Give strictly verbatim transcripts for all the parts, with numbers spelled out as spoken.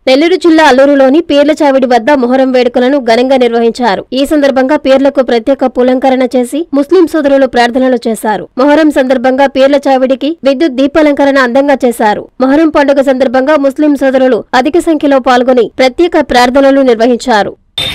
నెల్లూరు జిల్లా అల్లూరులోని పీర్ల చావిడి వద్ద మొహరం వేడుకలను ఘనంగా నిర్వహించారు. ఈ సందర్భంగా పీర్లకు ప్రత్యేక పూలంకరణ చేసి ముస్లిం సోదరులు ప్రార్థనలు చేశారు. మొహరం సందర్భంగా పీర్ల చావిడికి విద్యుత్ దీపాలంకరణ అందంగా చేశారు. మొహరం పండుగ సందర్భంగా ముస్లిం సోదరులు అధిక సంఖ్యలో పాల్గొని ప్రత్యేక ప్రార్థనలు నిర్వహించారు.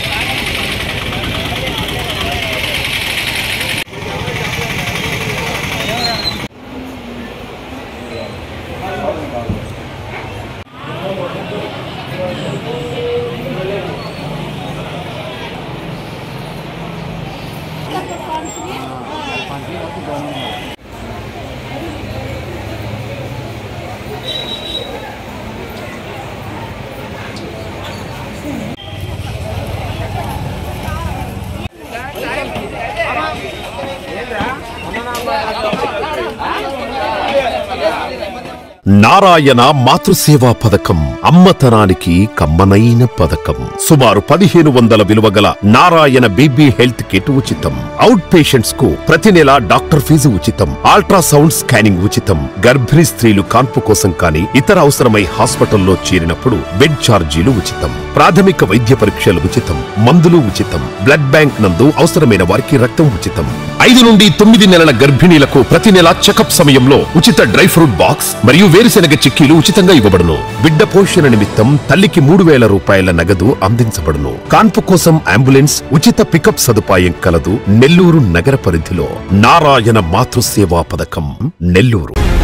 నారాయణ మాతృసేవా పథకం అమ్మతనానికి కమ్మనైన పథకం. సుమారు పదిహేను వందల విలువ గల నారాయణ బేబీ హెల్త్ కిట్ ఉచితం. అవుట్ పేషెంట్స్ కు ప్రతి నెల డాక్టర్ ఫీజు ఉచితం. అల్ట్రాసౌండ్ స్కానింగ్ ఉచితం. గర్భిణీ స్త్రీలు కాన్పు కోసం కానీ ఇతర అవసరమై హాస్పిటల్లో చేరినప్పుడు బెడ్ ఛార్జీలు ఉచితం. ప్రాథమిక వైద్య పరీక్షలు ఉచితం. మందులు ఉచితం. బ్లడ్ బ్యాంక్ నందు అవసరమైన వారికి రక్తం ఉచితం. ఐదు నుండి తొమ్మిది నెలల గర్భిణీలకు ప్రతి నెల చెకప్ సమయంలో ఉచిత డ్రై ఫ్రూట్ బాక్స్ మరియు వేరుశెనగ చిక్కీలు ఉచితంగా ఇవ్వబడును. బిడ్డ పోషణ నిమిత్తం తల్లికి మూడు వేల రూపాయల నగదు అందించబడును. కాన్పు కోసం అంబులెన్స్ ఉచిత పికప్ సదుపాయం కలదు. నెల్లూరు నగర పరిధిలో నారాయణ మాతృసేవా పథకం నెల్లూరు.